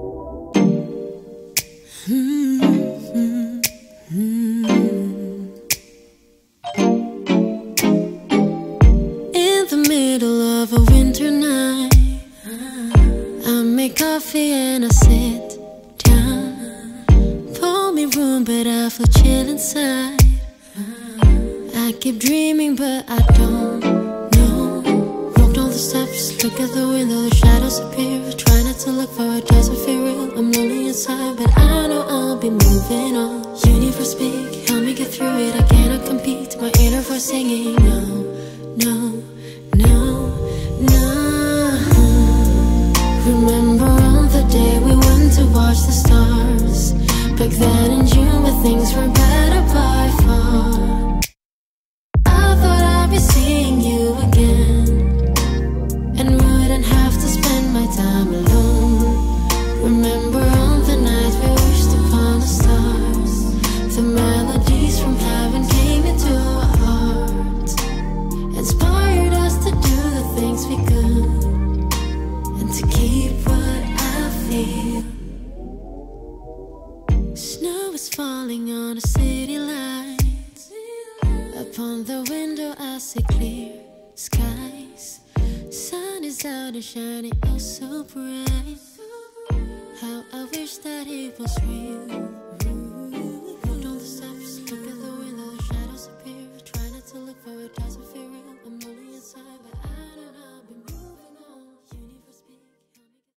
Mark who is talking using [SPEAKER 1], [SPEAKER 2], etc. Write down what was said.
[SPEAKER 1] In the middle of a winter night, I make coffee and I sit down. Pour me room, but I feel chill inside. I keep dreaming, but I don't know. Walk down the steps, look at the window, the shadows appear. Try not to look for it, doesn't feel real. I'm lonely inside, but I know I'll be moving on. Universe speak, help me get through it. I cannot compete, my inner voice singing no, no, no, no. Remember on the day we went to watch the stars. Back then in June, but things were better by far. I thought I'd be seeing you again, and wouldn't have to spend my time alone. Remember on the night we wished upon the stars. The melodies from heaven came into our hearts, inspired us to do the things we could, and to keep what I feel. Snow is falling on the city lights. Upon the window I see clear skies. Sun is out and shining oh so bright. How I wish that it was real.